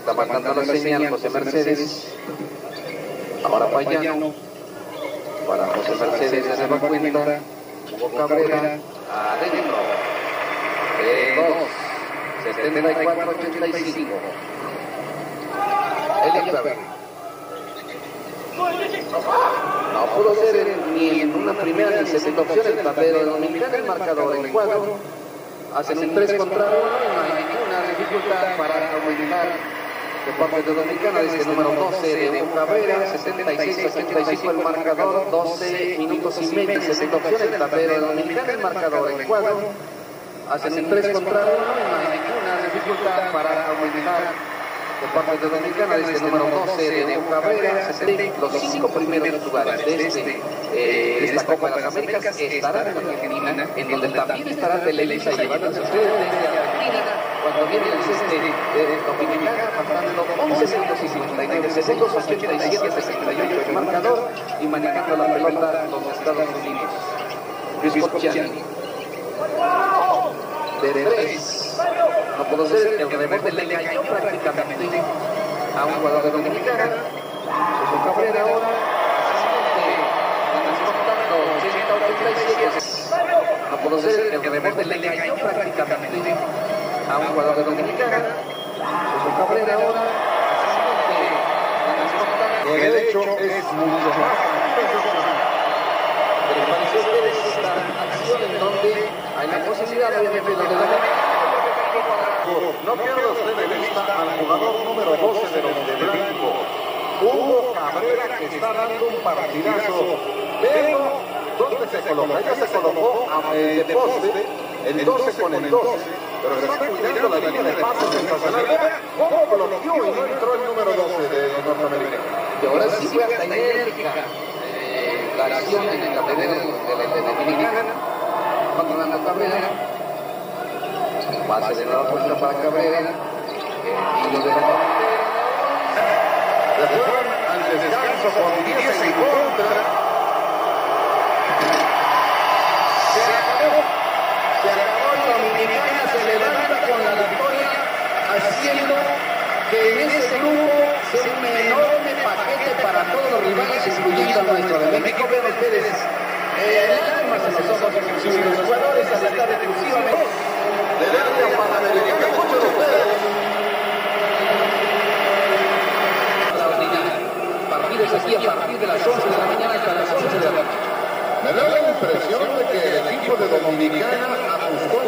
Está marcando la señal José Mercedes. Ahora Payano. Para José Mercedes se da cuenta. Hugo Cabrera. Adentro. De 2. 74-85. Elia Claver. No pudo ser ni en una primera ni en segunda opción el tablero de Dominicana. El marcador en cuadro. Hacen un 3 contra 1. No hay ninguna dificultad para aumentar de parte de Dominicana. Desde el número 12 de Hugo Cabrera. 76-85 el marcador. 12 minutos y medio. Segunda opción el tablero de Dominicana. El marcador en cuadro. Hacen un 3 contra 1. No hay ninguna dificultad para aumentar de parte de Dominicana. Desde el número 12 de Hugo Cabrera. Los 5 primeros lugares de esta Copa de las Américas estarán en Argentina, en donde también estará Televisa llevándose a ustedes desde Argentina cuando viene el ceste de Dominicana, faltando 11 segundos y 59 segundos, 87-68 el marcador y manejando la pelota los Estados Unidos. Luis Corchiani. De 3. No pudo ser, el rebote le cayó prácticamente a un jugador de Dominicana. Hugo Cabrera ahora. No pudo ser, el rebote le cayó prácticamente a un jugador de Dominicana. Hugo Cabrera ahora. Que de hecho es mucho más. Pero pareció que es esta acción en donde hay la posibilidad obviamente de no pierda usted de vista al jugador número 12 de los de Blanco, Hugo Cabrera, que está dando un partidazo. Pero, ¿dónde se coloca? Ella se colocó de poste, el 12 con el 12, pero está cuidando la línea de pase sensacional. ¿Cómo bloqueó y no entró el número 12 de Norteamericana? Y ahora sí fue hasta enérgica la acción en el tablero de Dominicana, controlando a Cabrera. Pase de nueva vuelta para Cabrera. Y lo de la se fueron al descanso con 10 en contra. Se acabó Dominicana, se levanta con la victoria, haciendo que en ese grupo sea un enorme paquete para todos los rivales, incluyendo al nuestro de México. Vean ustedes lágrimas en los ojos de los jugadores al estar exclusivamente del área panamericana. Escuchen ustedes. partidos aquí a partir de las 11 de la mañana hasta las 11 de la noche. Me da la impresión de que el equipo de Dominicana apostó